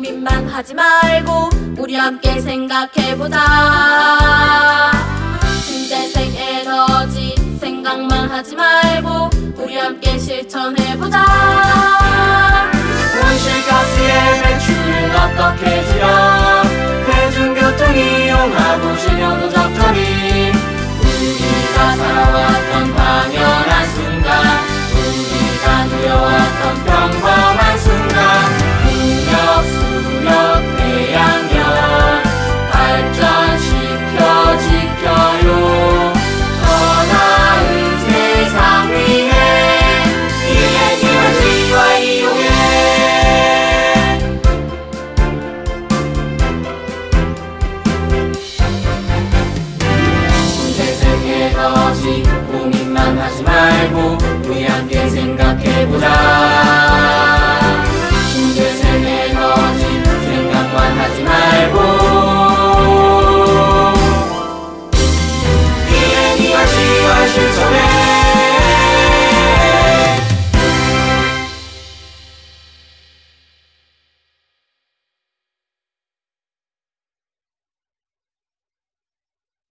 고민만 하지 말고 우리 함께 생각해보자. 신재생 에너지 생각만 하지 말고 우리 함께 실천해보자. 온실가스의 배출을 어떻게 줄여? 대중교통 이용하고 신용도 적절히. 우리가 살아왔던 당연한 순간, 우리가 누려왔던 평범한 순간. 풍력, 수력, 태양열 발전시켜 지켜요. 더 나은 세상 위해 ENERGY와 이용해. 에너지 고민만 하지 말고 우리 함께 생각해보자.